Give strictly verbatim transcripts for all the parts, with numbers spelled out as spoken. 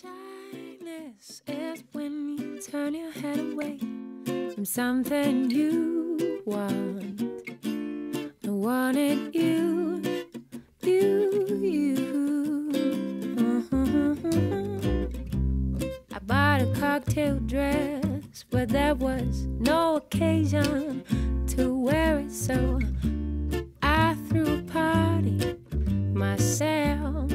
Shyness is when you turn your head away from something you want. I wanted you, you, you. I bought a cocktail dress, but there was no occasion to wear it, so I threw a party myself.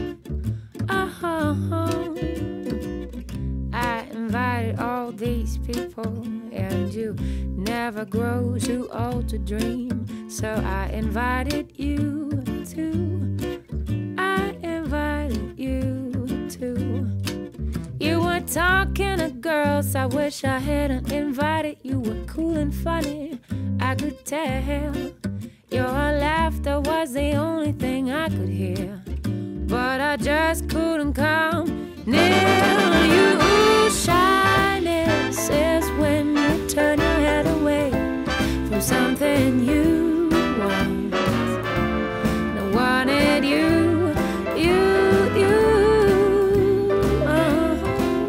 Oh, I invited all these people, and you never grow too old to dream, so I invited you too. I invited you too. You were talking to girls, I wish I hadn't invited. You were cool and funny, I could tell. Your laughter was the only thing I could hear, but I just couldn't come near you. Shyness is when you turn your head away from something you want. I wanted you, you, you. Oh.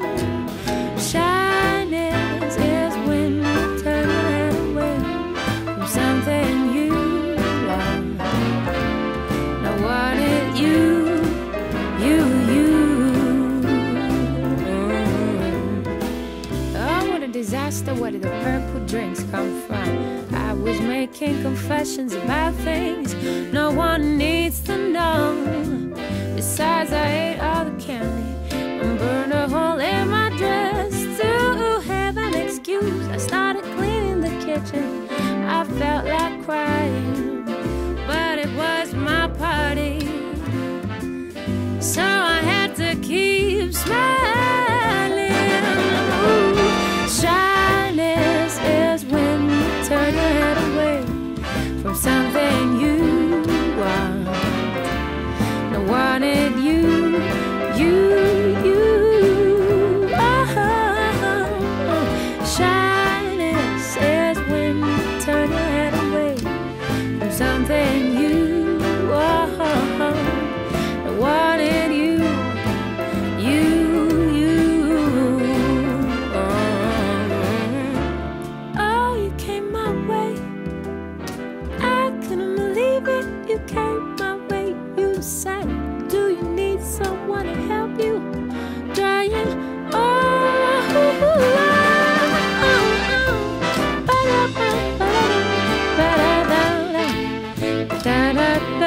Shyness is when you turn your head away from something you want. I wanted you. You, you. Oh, what a disaster, where did the purple drinks come from? I was making confessions about things no one needs to know. Besides, I ate all the candy and burned a hole in my dress. To have an excuse, I started cleaning the kitchen. I felt like crying, but it was my party, so I had to keep smiling. Ooh, shyness is when you turn your head away from something you want. I wanted you, you, you. Oh, shyness is when you turn your head away from something you want. I wanted you, you, you. Oh, oh, you came my way. I couldn't believe it. You came my way. You said, do you need someone to help you? Trying, oh, oh, oh, oh. Ba-da-ba, ba-da-da, ba-da-da, da-da-da.